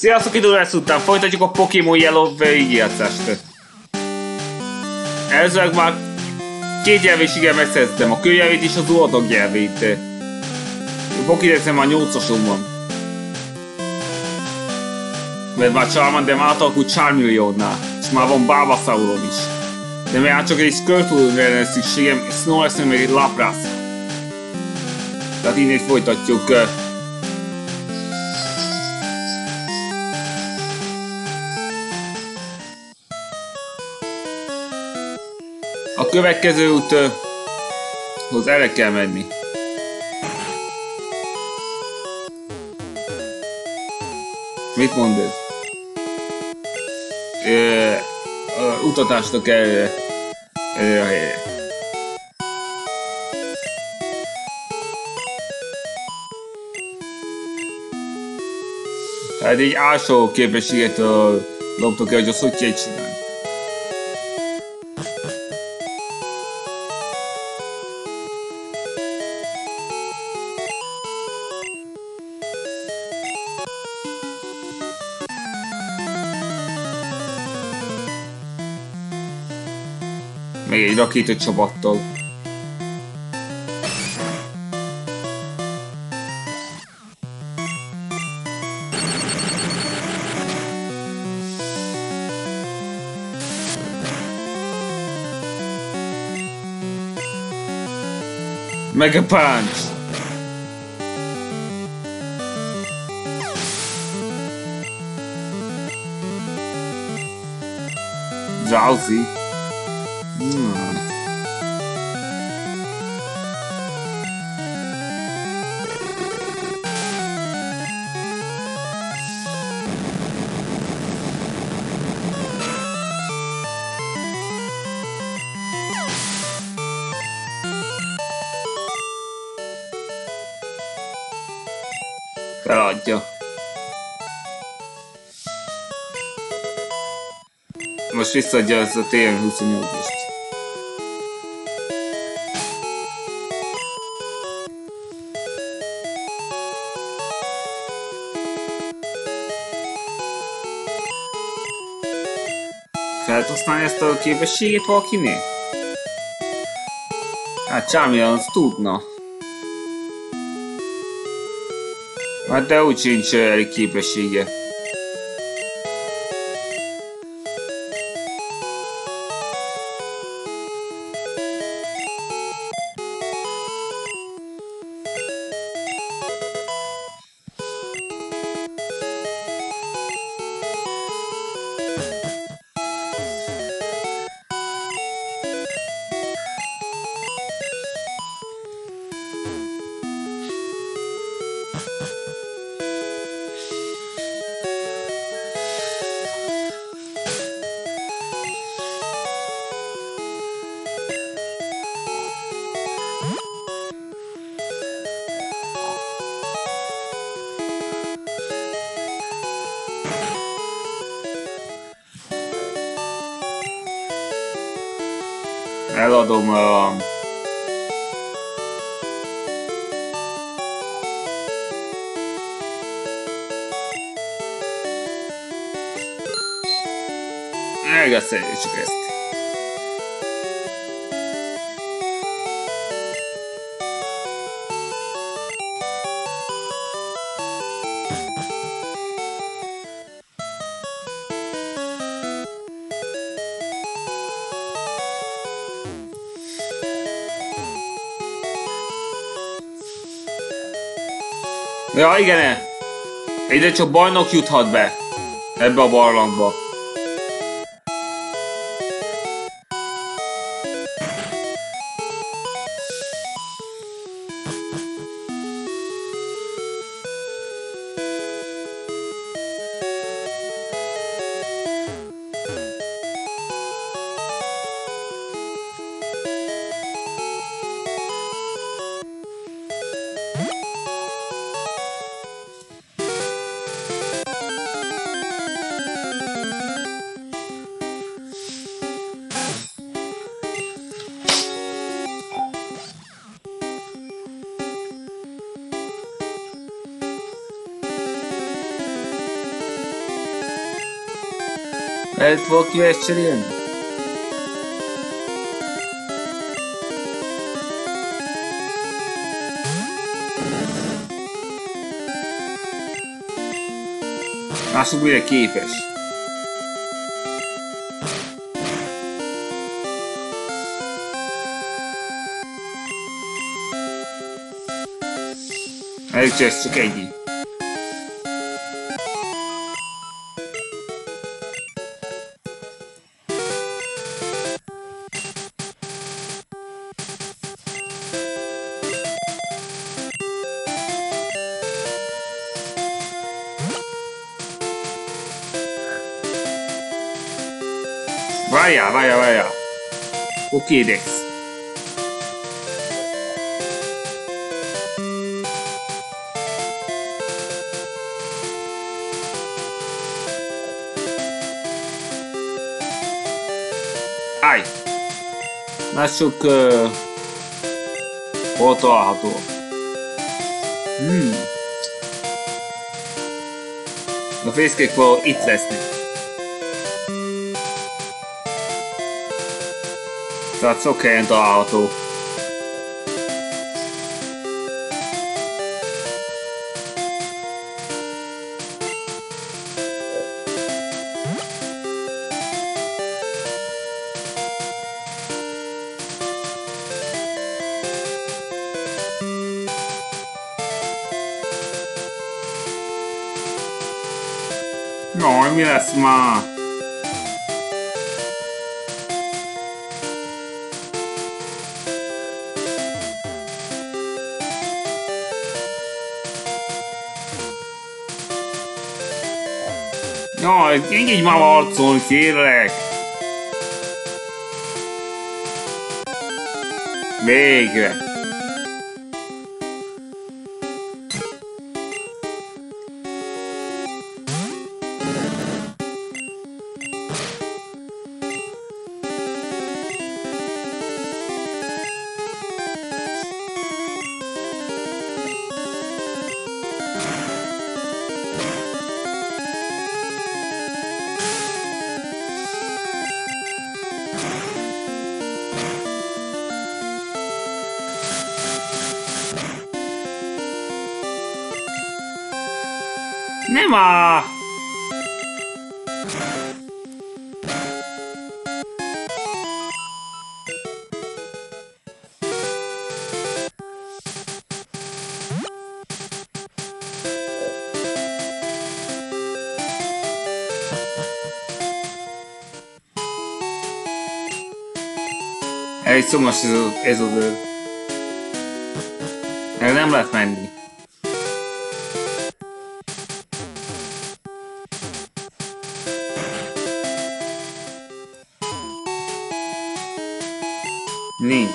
Sziasztok, időresz után folytatjuk a Pokémon Yellow végigjátszást. Előzőleg már két nyelvéséggel megszerzettem, a kőnyelvét és az Uladog nyelvét. Pokédexen már 8-ason van. Mert már Charmander átalakult Charmeleonnál, és már van Bulbasauron is. De már csak egy Squirtle-re lenne szükségem, és Snorlax-ra meg egy Lapras. Tehát innen folytatjuk. A következő úthoz erre kell menni. Mit mond ez? Utatásnak erre a helyre. Hát egy alsó képességet loptok el, hogy azt hogy kell csinálni. Meg egy rakétacsapattal. Mega Punch! Drowsy. Feladja. Most visszaadja ezt a TM28-est. Lehet használni ezt a képességet valakinél? Hát Charmeleon azt tudna. Hát de úgy sincs elég képessége. Eladom a... Elgeszéljük ezt. Ja, igen, ide csak bajnok juthat be ebbe a barlangba. Lehet valakivel ezt cserélni? Lássuk, mire képes. Ez csak egy. Várjál. Oké, Dex. Állj! Lássuk, hol található. A fészkék valahol itt lesznek. Tehát sok helyen található. Jaj, mi lesz már? Jaj, engedj már harcolni, kérlek! Végre! Nem á! Elég szomos ez az ő. Erre nem lehet menni. Nincs.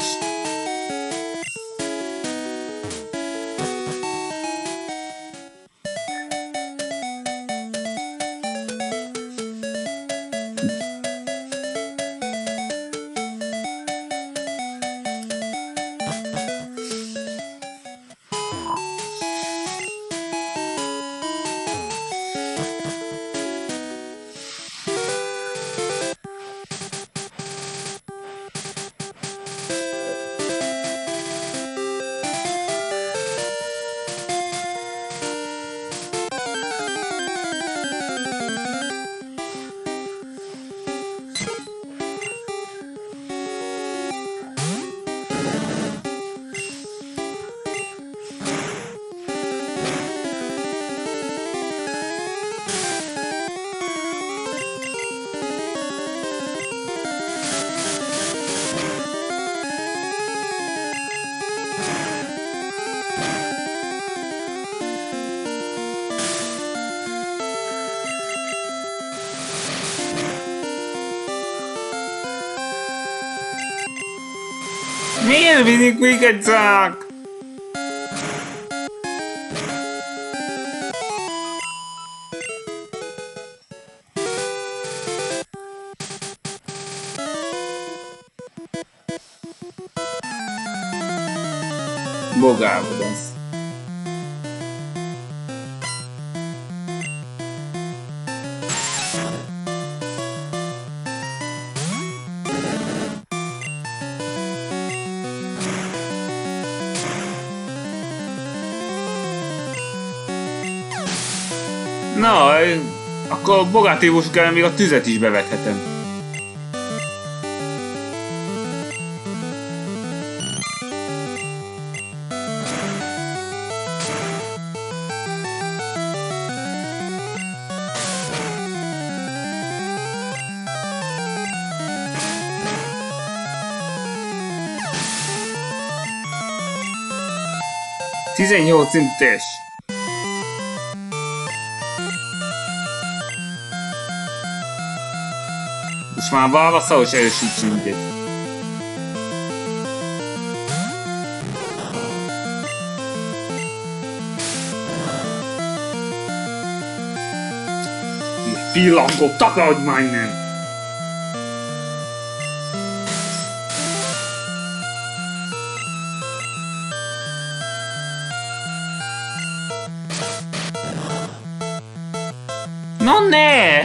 Miért mindig minket csak? Bogávod az. Na, akkor bogátívusok ellen még a tüzet is bevethetem. Tizennyolc szintes. Most már válaszalos erősítsünk egy. Pillangok, takarodj már innen! No ne!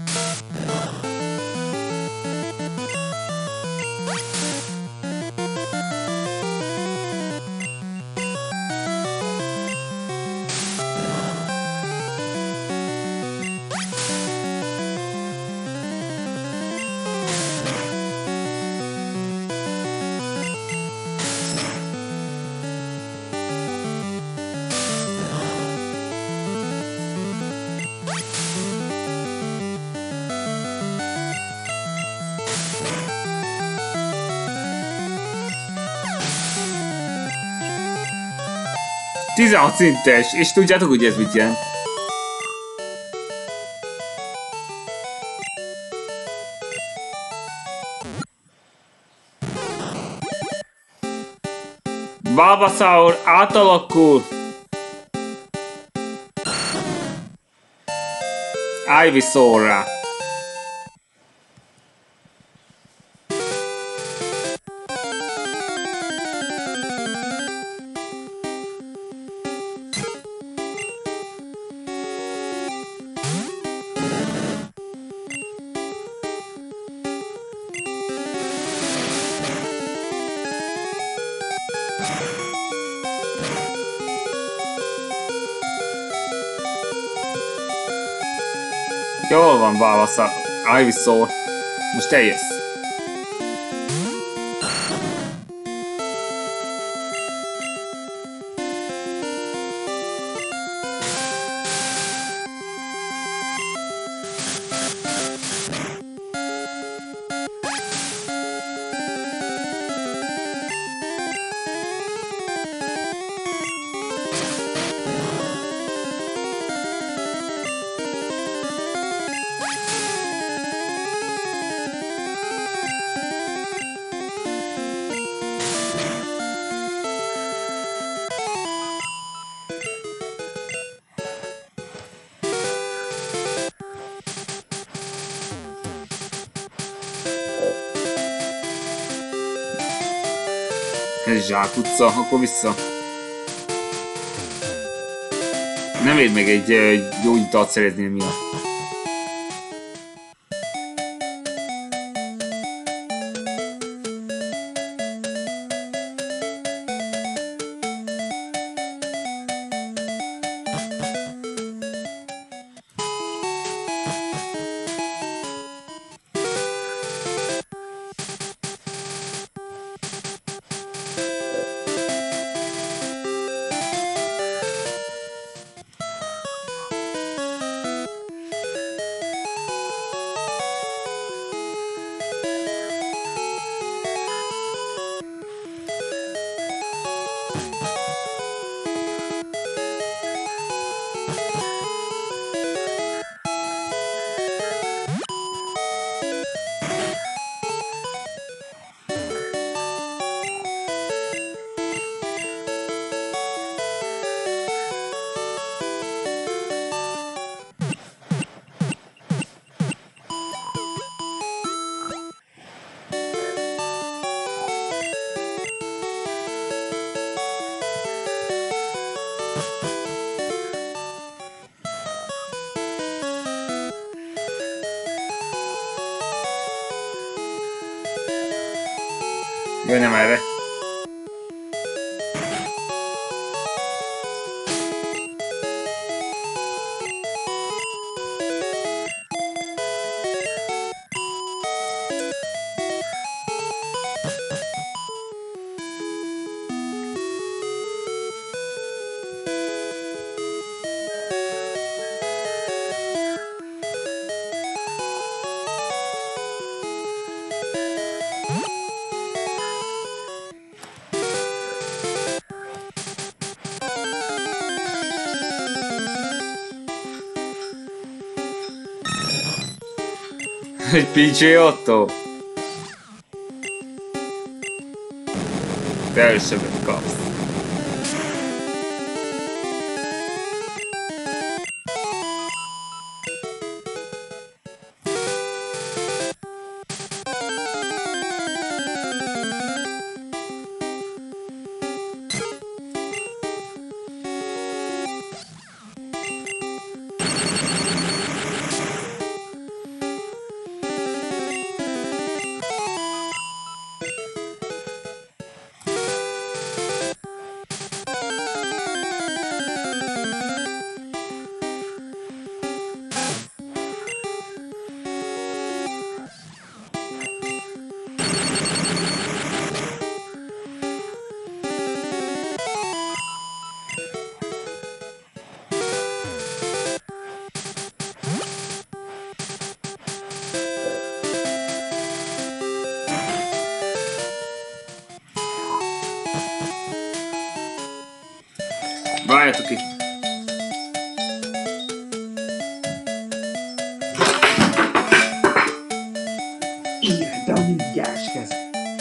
Tizenhat szintes, és tudjátok, hogy ez mit jelent? Bulbasaur átalakul Ivysaurra. Jól van, válasza, Ivysaur. Most te jössz. Ez zsákutca, akkor vissza. Nem ér még egy jó italt szerezni miatt. Jöjj, nem erre. Egy PJ Otto. Te elsőbbet kapsz. Várjatok itt! Ilyen, de a mindjárt kezd!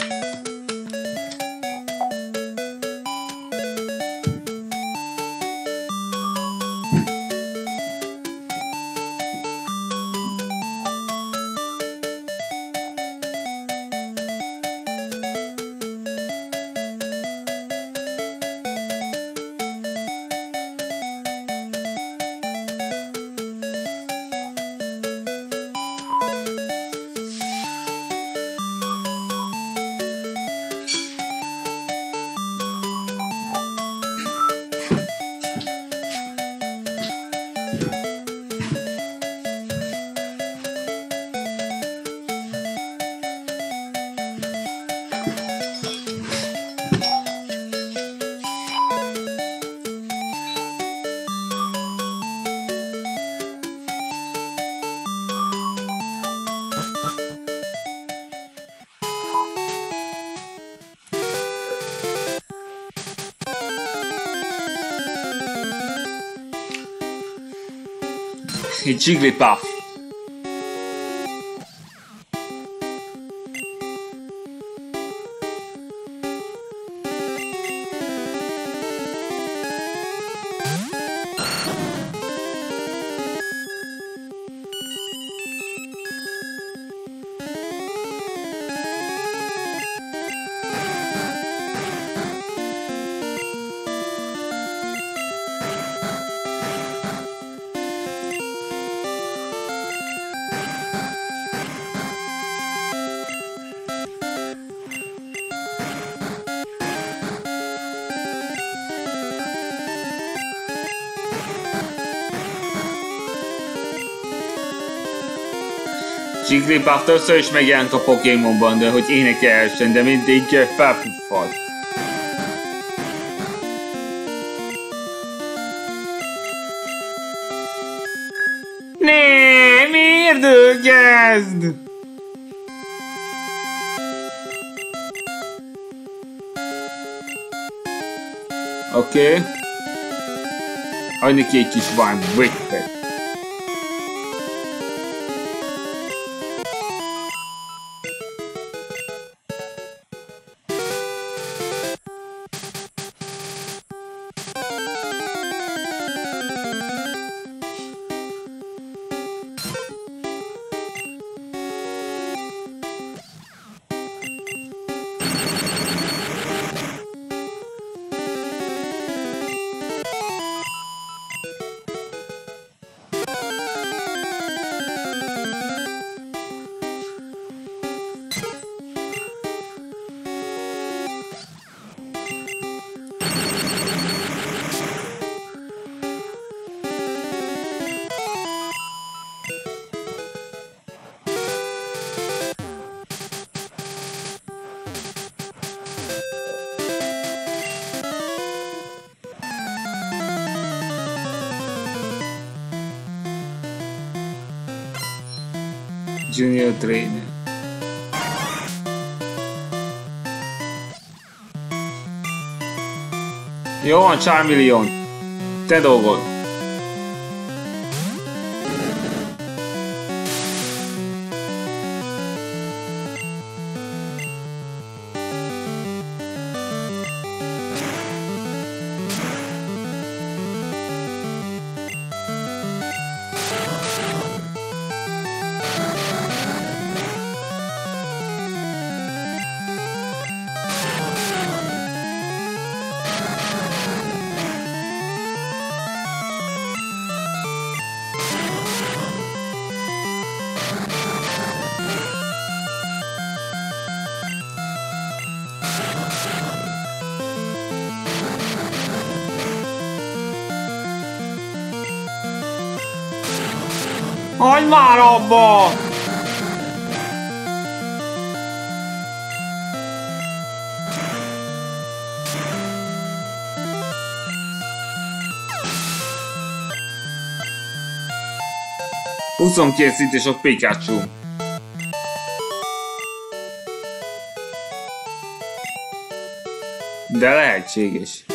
Egy Jigglypuff. Jigglypuff többször is megjelent a Pokémonban, de hogy énekelhessen, de mindig felpuffad. Ne, miért dögezd? Oké. Adj neki egy kis One Brick. Junior Trainer. Jó van, Charmeleon. Te dolgod. Hagyd már abba! Huszonkét szint és a Pikachu. De lehetséges.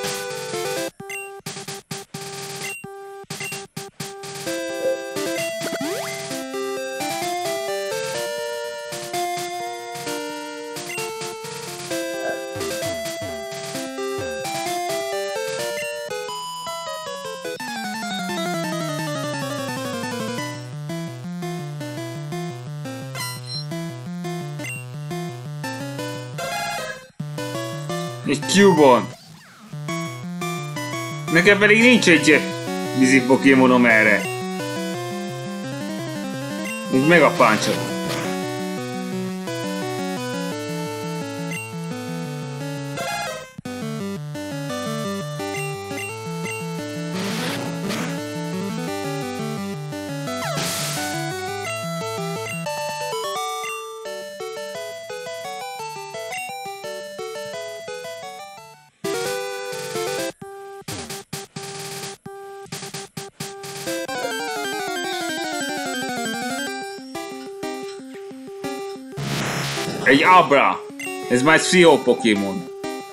Egy Cubone. Nekem pedig nincs egy vízi Pokémonom erre. Így meg a Punch-ot. Egy Abra! Ez már egy Frio Pokémon.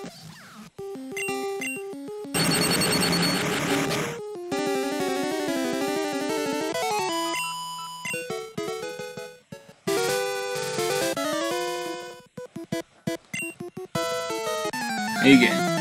Igen.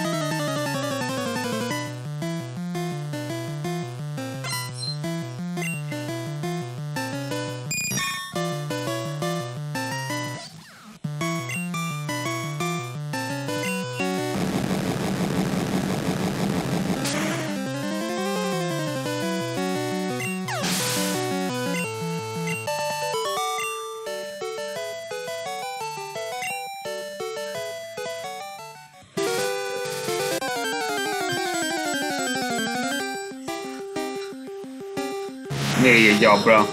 Még egy Abra.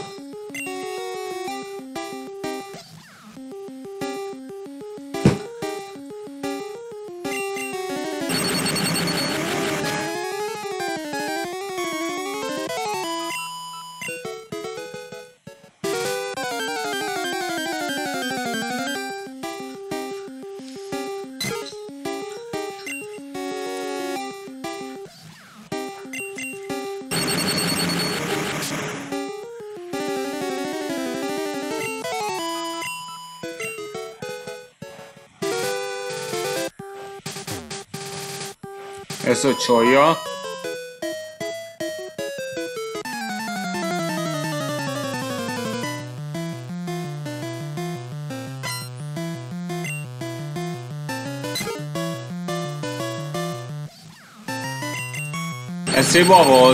Ez a csolja. Ez hiba volt.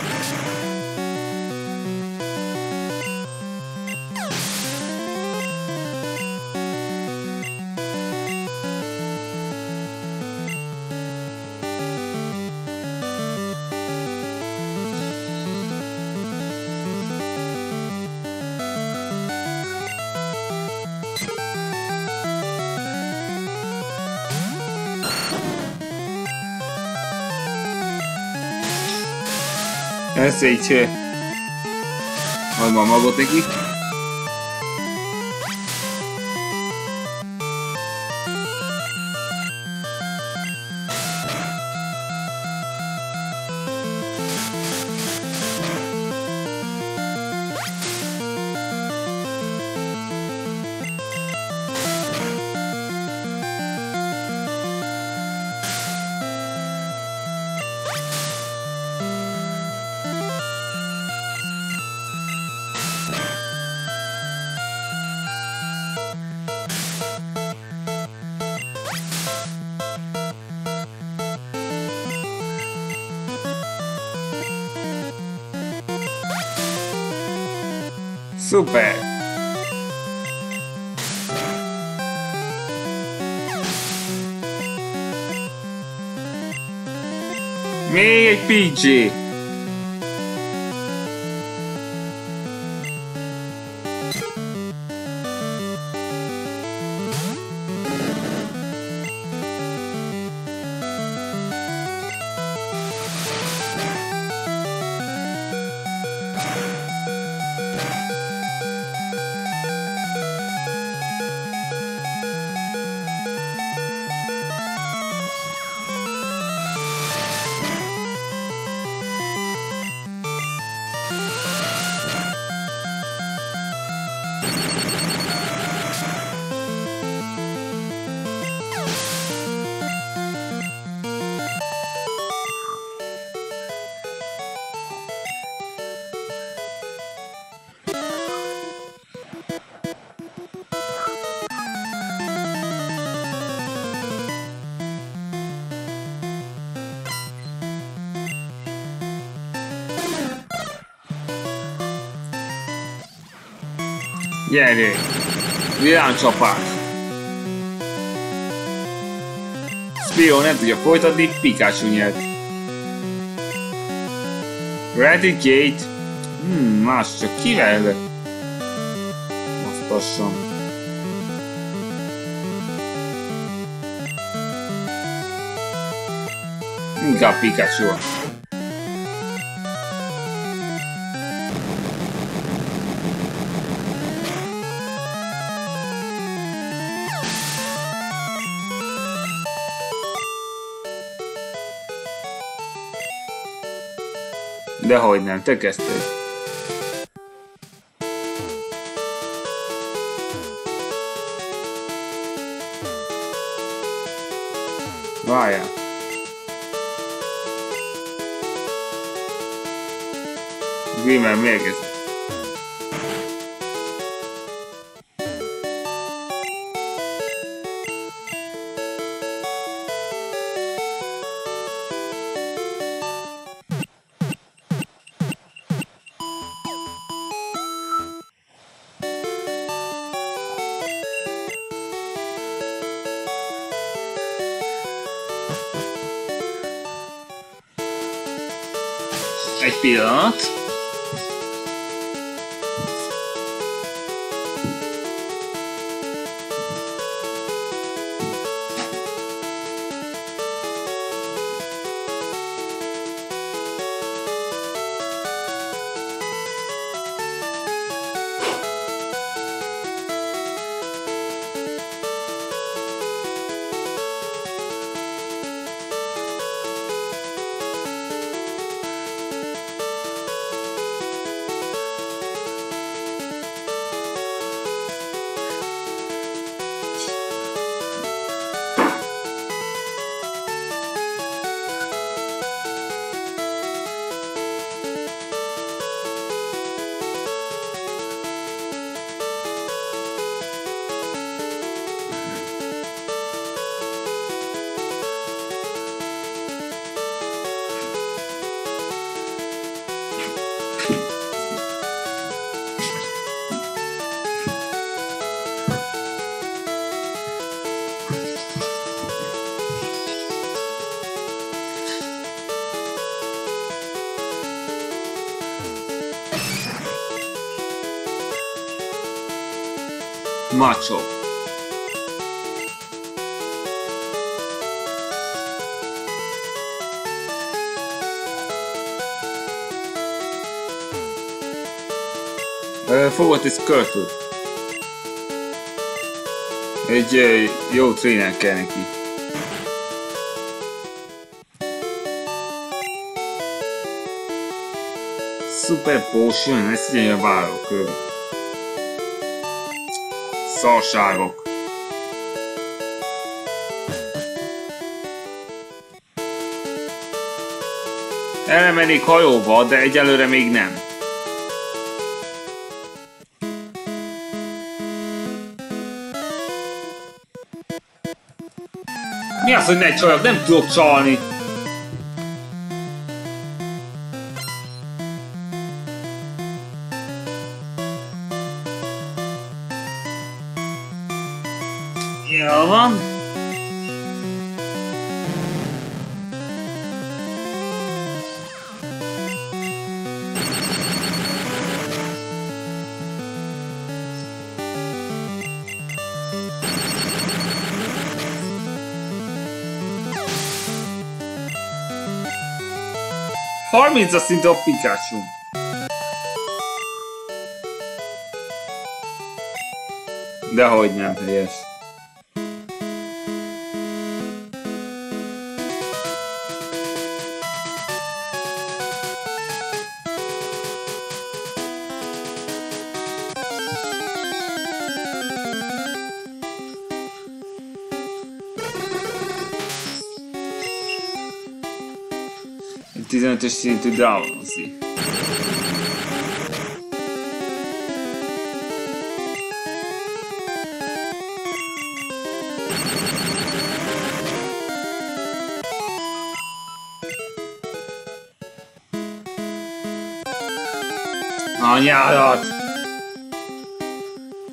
Ez így... Majd már magot neki. Szuper! Még egy PG! Gyere! Villámcsapás! Spiro nem tudja folytatni, Pikachu nyert. Eradicate! Más csak kivel? Osztassam. Inkább Pikachu. Dehogy nem, te kezdted. Várjál. Grimmer mérgezett. Egy pillanat. Macho. Fogott egy Squirtle. Egy jó tréner kell neki. Super Potion, ezt ilyen várok. Szarságok. Elmennék hajóba, de egyelőre még nem. Mi az, hogy ne csaljak? Nem tudok csalni. Jól van. Harmincas szinte a Pikachu. Dehogy nem helyes. Egy 15-ös szintű Drowsy. Anyádat!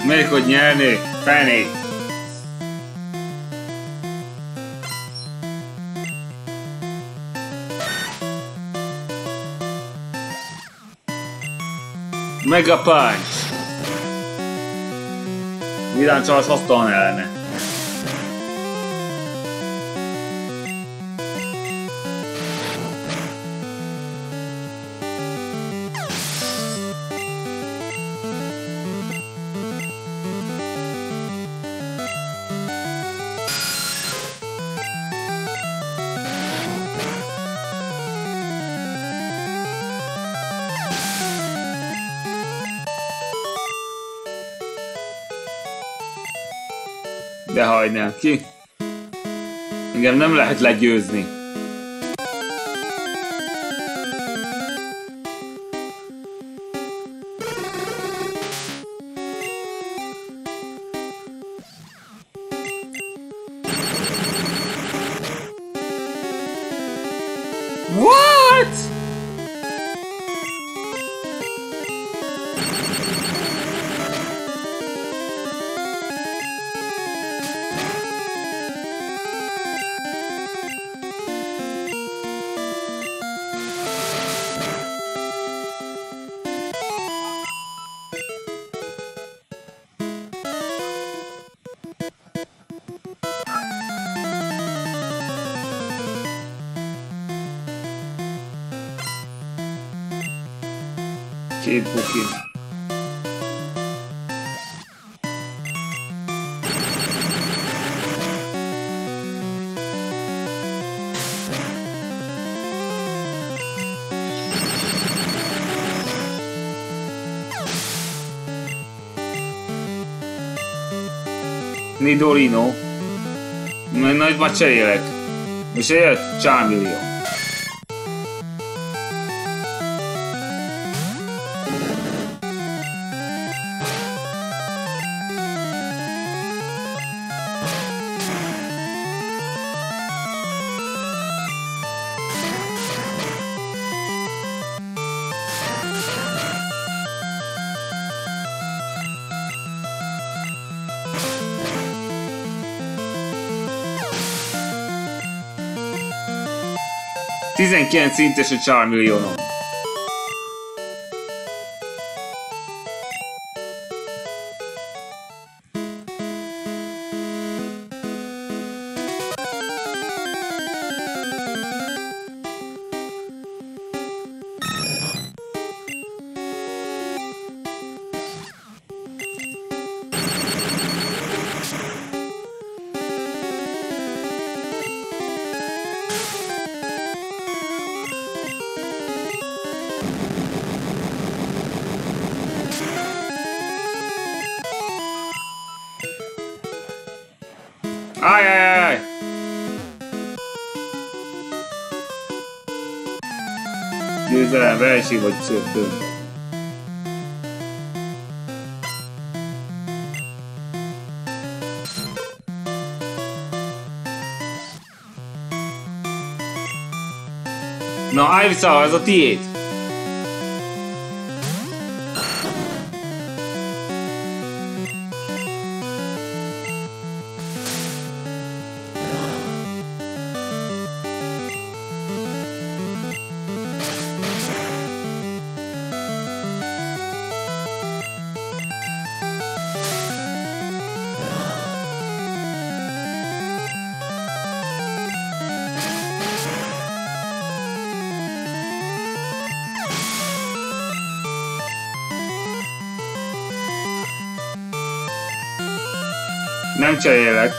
Melyik, hogy nyerni? Fenét! Mega Punch! Vidám Charles hasztalan ellene. De hagynám ki. Engem nem lehet legyőzni. What? Két buki. Nidorino. Nagy már cserélek. És eljött Charmeleon. Tizenkilenc szintes a Charmeleonon. Ajajaj! Győzelem, verseny vagy döntő. Na, Ivysaur, ez a tiéd! Nem cserélek.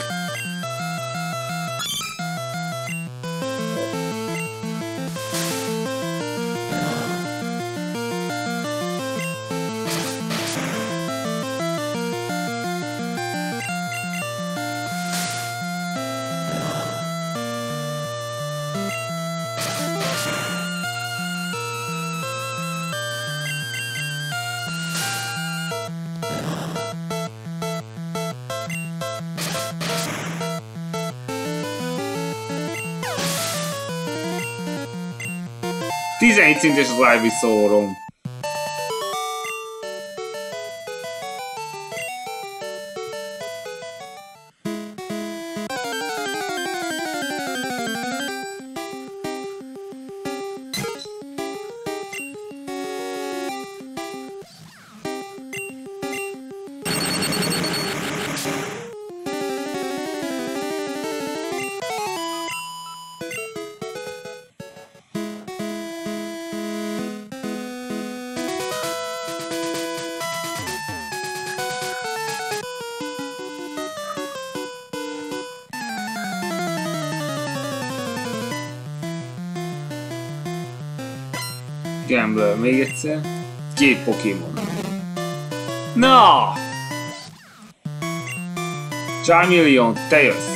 Tizenegy szintes az Ivysaur-om. Gambler, még egyszer. 2 Pokémon. Na! Charmeleon, te jössz!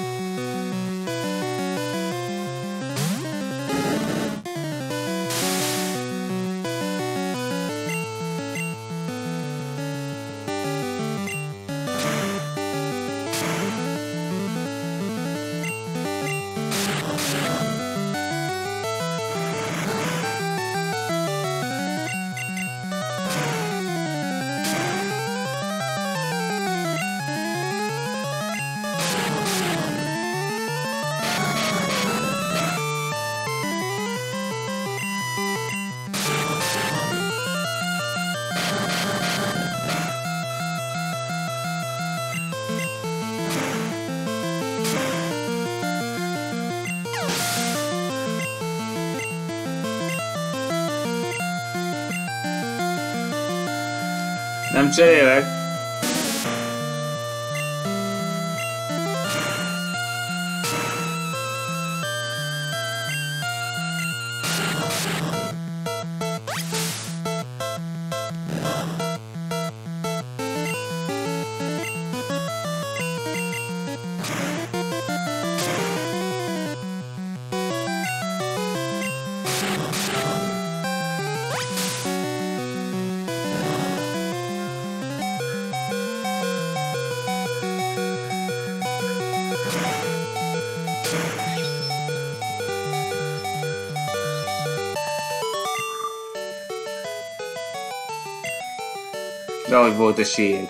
Nem cserélek. De hogy volt esélyed?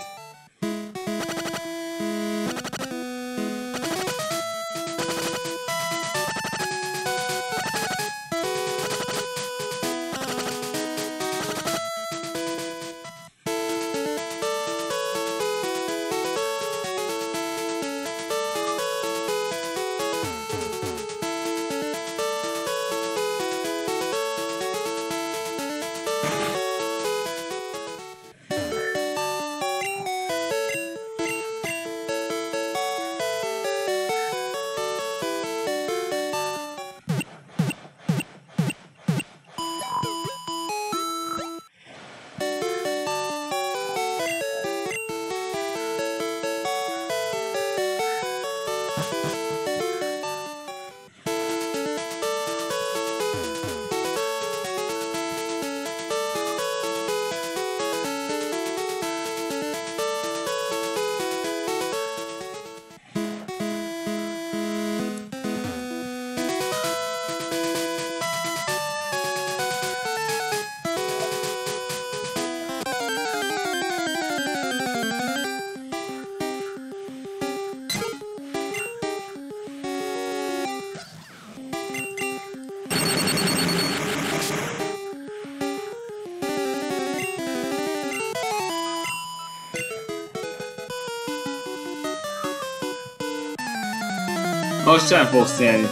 Most sem fogsz nyerni.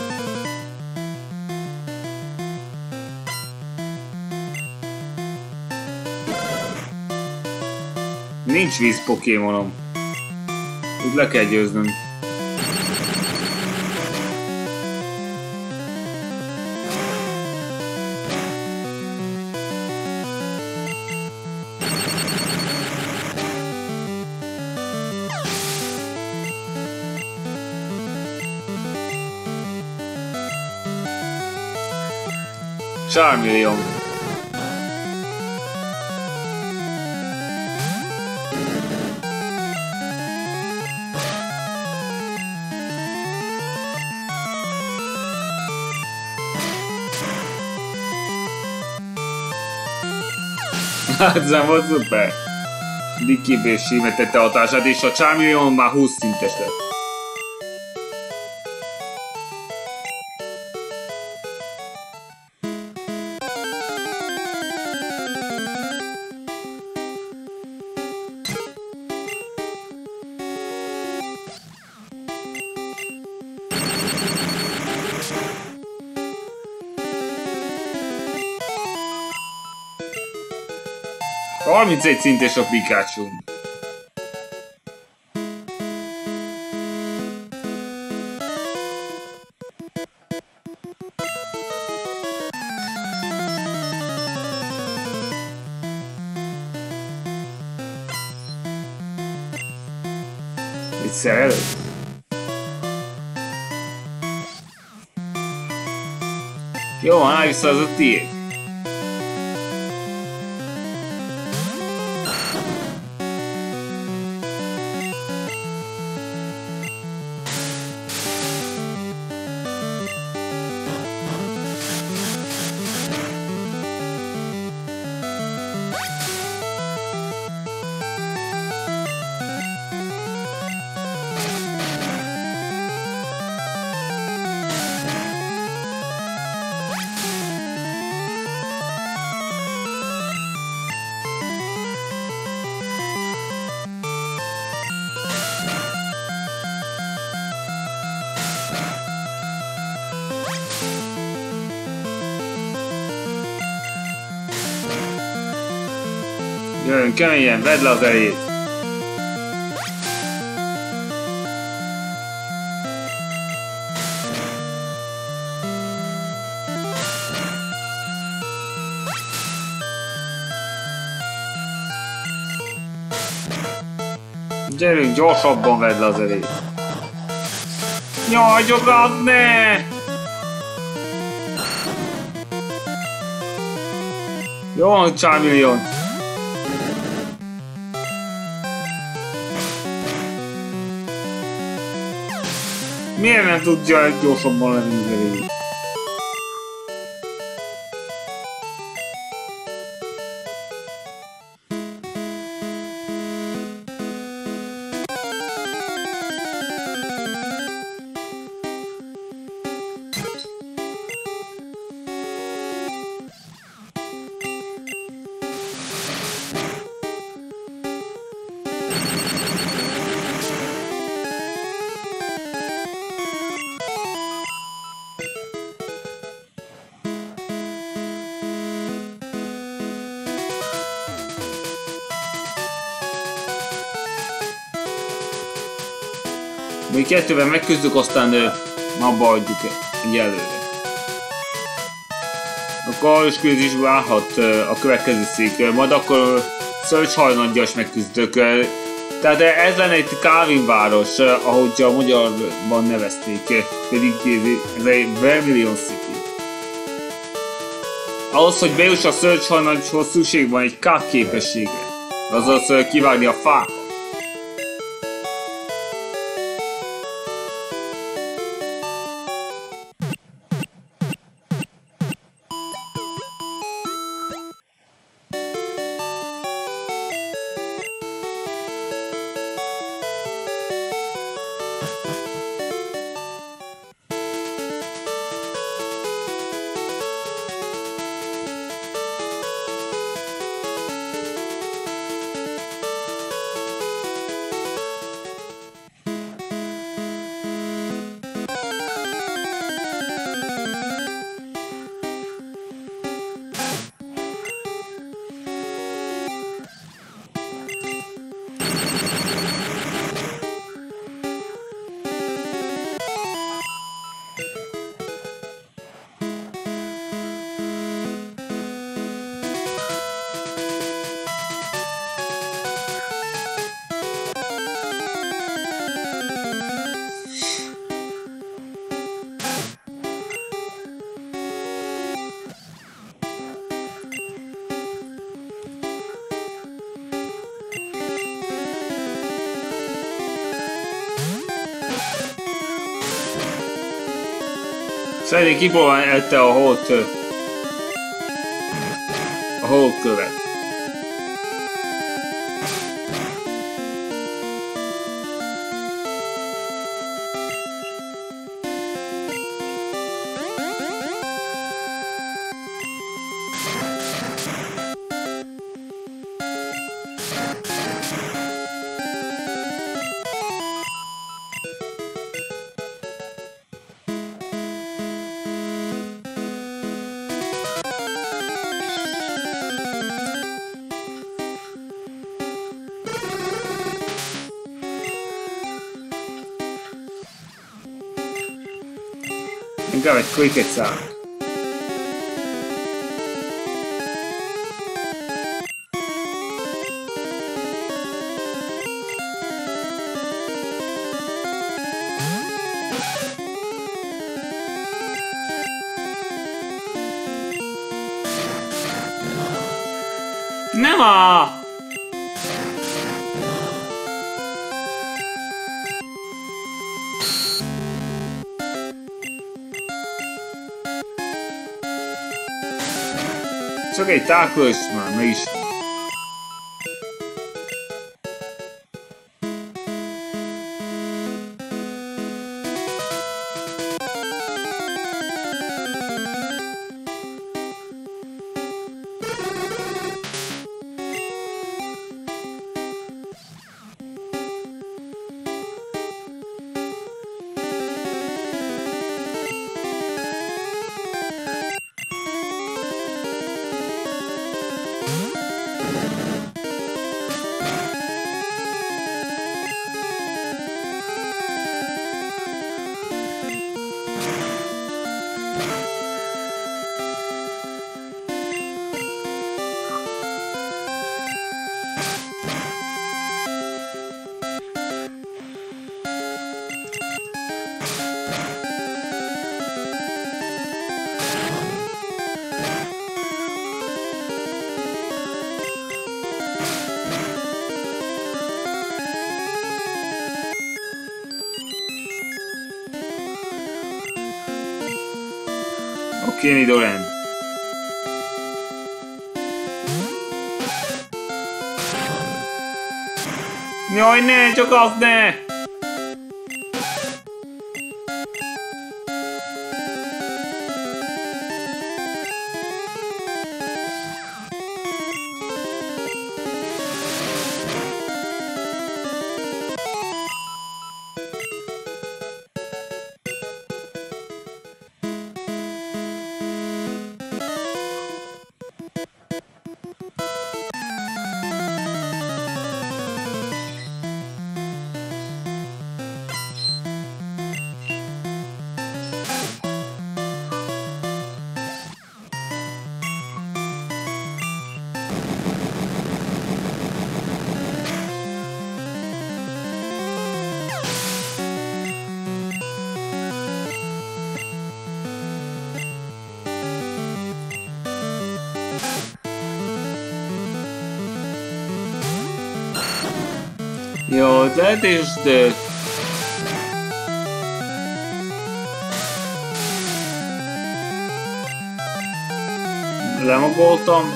Nincs víz Pokémonom. Úgy le kell győznöm. Charmeleon. Hát ez nem volt szuper. Dikibé símetette a hatását, és a Charmeleon már 20 szintes lett. A 31 szintes a Pikachu. Egy szerelő? Jó, elvisz az a tiéd. Jön keményen, vedd le az erét! Gyerünk, gyorsabban vedd le az erét! Jaj, gyogad, ne! Jó van, Charmeleon! Miért nem tudja gyorsabban lenni az erejét? Még kettőben megküzdök, aztán abba adjuk egyelőre. Akkor Aluskőz is válhat a következő szék, majd akkor Szörcs hajnadja is megküzdök. Tehát ez lenne egy Calvin város, ahogy a magyarban nevezték, pedig ez egy Vermilion City. Ahhoz, hogy bejuss a Szörcs hajnadhoz, szükség van egy cut képességre, azaz kivágni a fákat. Szerintem kipróbálta a holdkövet. Inkább egy cricket szám. Nem a... Csak egy tákol, és már meg is... Oké, Nidoran. Jaj, ne, csak az ne! Jó, lehet és de... Lemogoltam.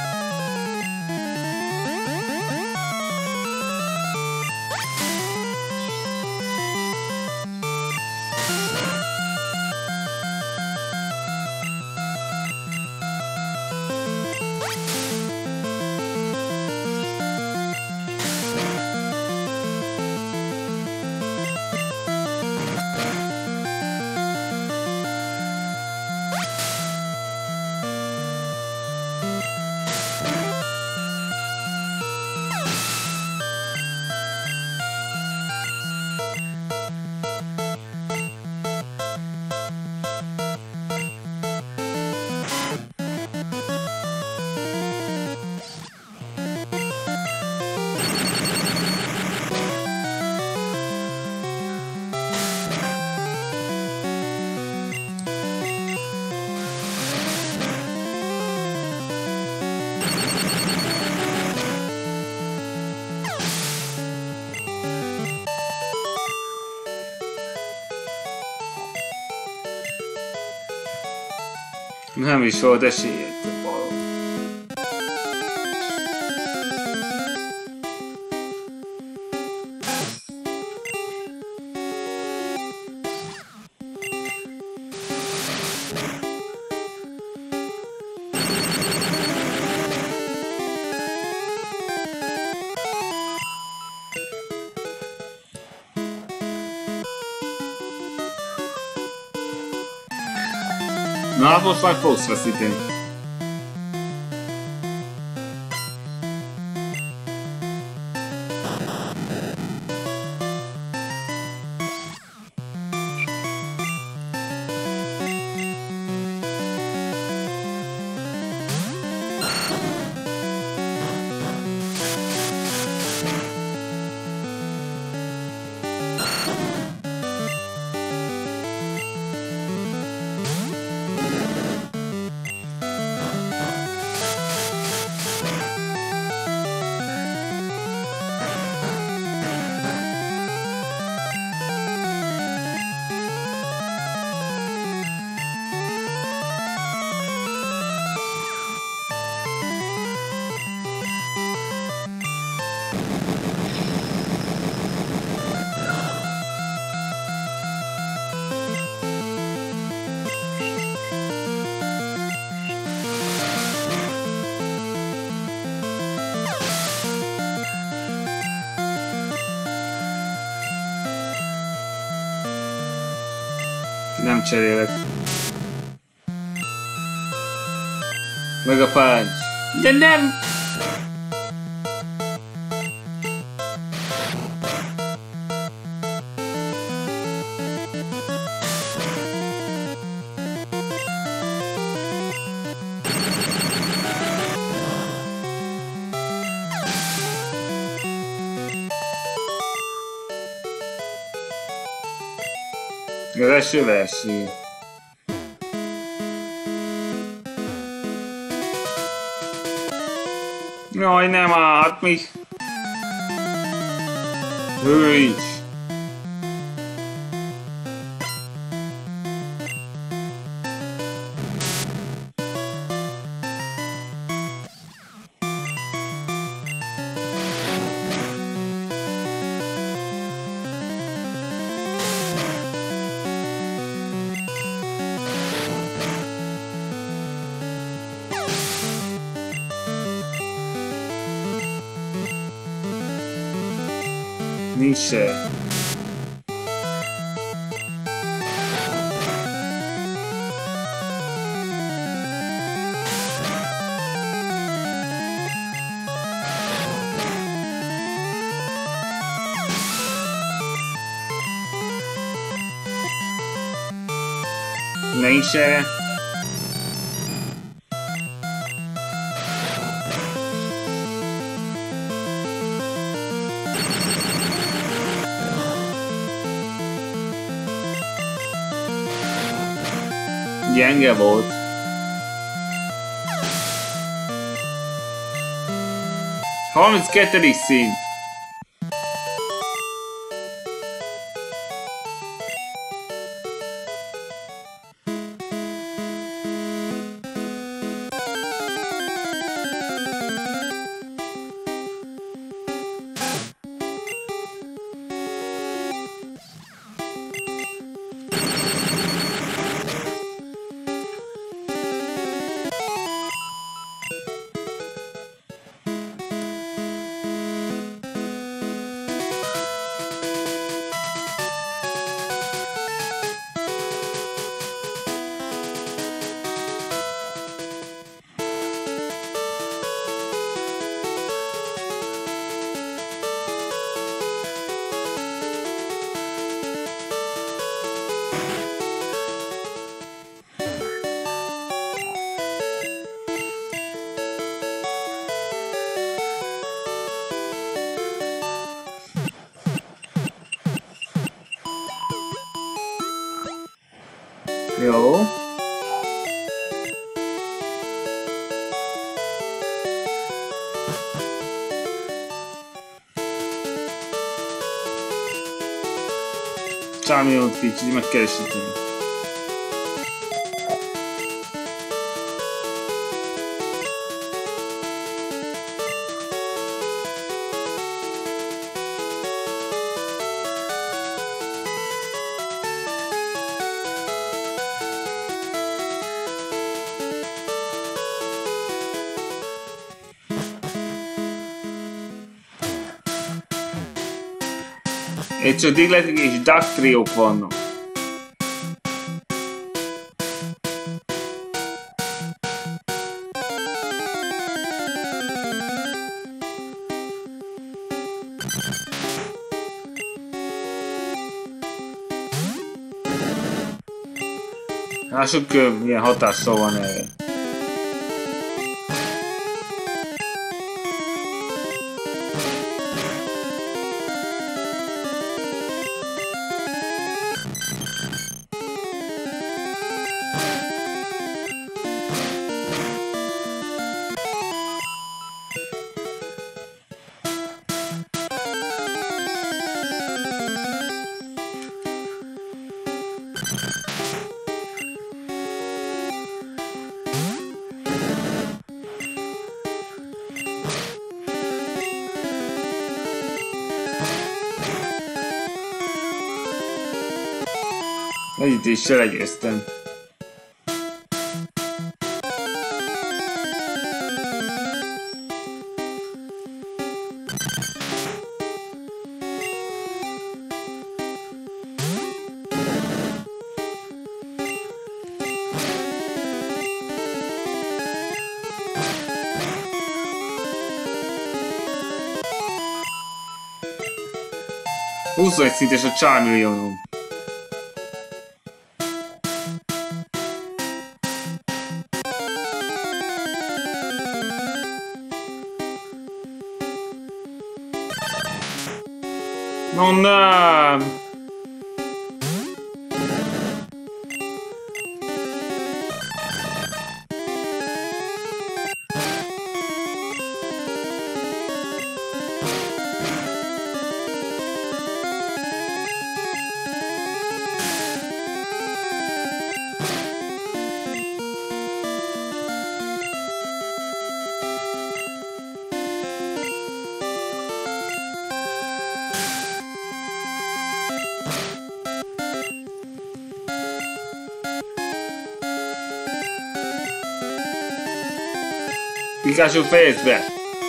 Nem is volt esélyed. Na hát most már fogsz veszíteni. cserélek. Meg a punch. De nem! Az első verseny. Jaj, nem állt mi. Ő is. Nincs se. Nincs se. Gyenge volt. Harminckettedik szint. Jó. Charmeleont kicsit meg kell esíteni. Itt csak Diglett és Duck triók vannak. Lássuk, milyen hatással van erre. Itt is seregeztem. 21 szintes a Charmeleonom. No nem! Pikachu fejezd be!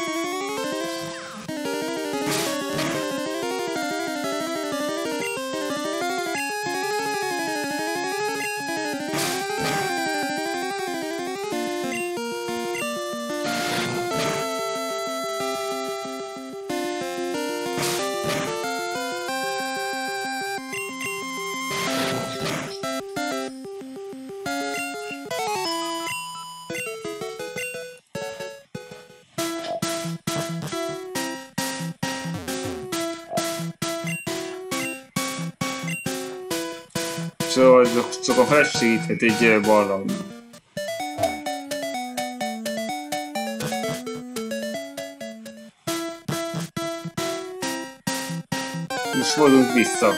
Csak a felségíthet egy barlang. Most fordulunk vissza.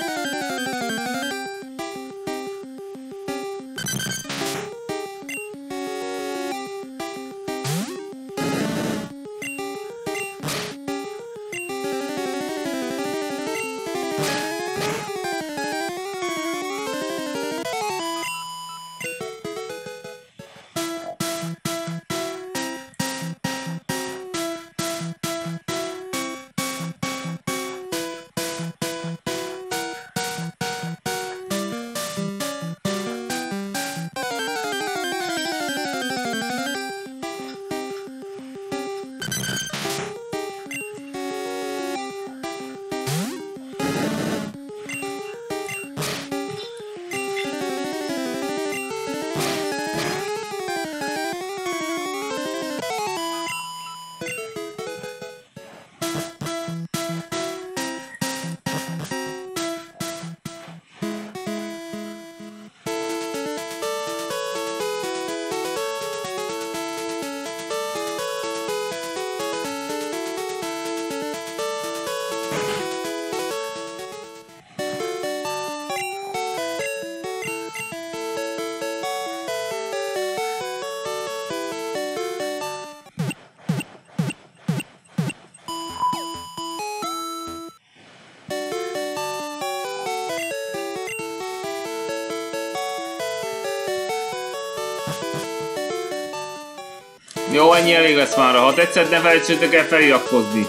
Jó, ennyi elég lesz már. Ha tetszett, ne felejtsétek el feliratkozni.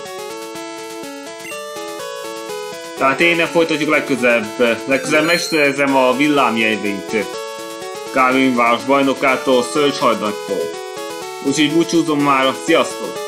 Tehát én folytatjuk legközelebb. Legközelebb megszerezem a villámjelvényt. Kármilváros bajnokától, Szörcs Hajnagtól. Úgyhogy búcsúzom már, sziasztok!